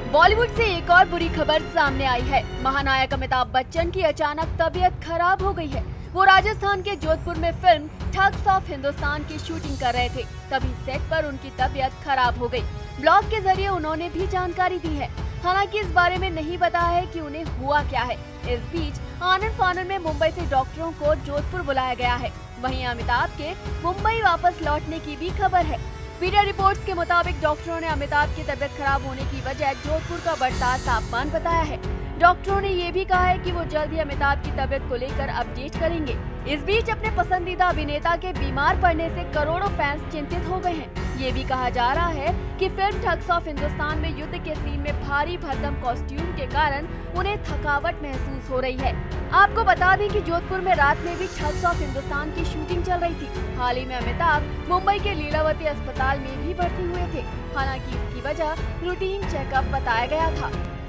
बॉलीवुड से एक और बुरी खबर सामने आई है। महानायक अमिताभ बच्चन की अचानक तबीयत खराब हो गई है। वो राजस्थान के जोधपुर में फिल्म ठग्स ऑफ हिंदुस्तान की शूटिंग कर रहे थे, तभी सेट पर उनकी तबीयत खराब हो गई। ब्लॉग के जरिए उन्होंने भी जानकारी दी है। हालांकि इस बारे में नहीं बताया है कि उन्हें हुआ क्या है। इस बीच आनन फानन में मुंबई से डॉक्टरों को जोधपुर बुलाया गया है। वहीं अमिताभ के मुंबई वापस लौटने की भी खबर है। मीडिया रिपोर्ट्स के मुताबिक डॉक्टरों ने अमिताभ की तबीयत खराब होने की वजह जोधपुर का बढ़ता तापमान बताया है। डॉक्टरों ने ये भी कहा है कि वो जल्द ही अमिताभ की तबीयत को लेकर अपडेट करेंगे। इस बीच अपने पसंदीदा अभिनेता के बीमार पड़ने से करोड़ों फैंस चिंतित हो गए हैं। ये भी कहा जा रहा है कि फिल्म ठग्स ऑफ हिंदुस्तान में युद्ध के सीन में भारी भरकम कॉस्ट्यूम के कारण उन्हें थकावट महसूस हो रही है। आपको बता दें कि जोधपुर में रात में भी ठग्स ऑफ हिंदुस्तान की शूटिंग चल रही थी। हाल ही में अमिताभ मुंबई के लीलावती अस्पताल में भी भर्ती हुए थे। हालांकि इसकी वजह रूटीन चेकअप बताया गया था।